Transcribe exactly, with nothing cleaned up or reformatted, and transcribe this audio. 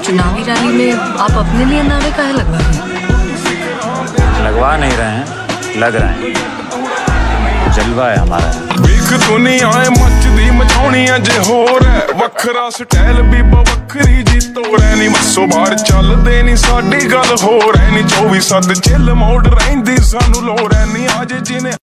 चुनावी रैली में आप अपने लिए नारे काहे लगवा रहे हैं? लगवा नहीं रहे हैं, लग रहे हैं। जलवा है हमारा। वेख दुनिया मचदी मचाउणी अज होर है, वखरा स्टाइल भी बवखरी जी तोर है। नी मस्सो बाहर चलदे नी साडी गल होर है। नी चौबी सत्त चिल मोड़ रहिंदी सानू लोड़ है। नी अज जिने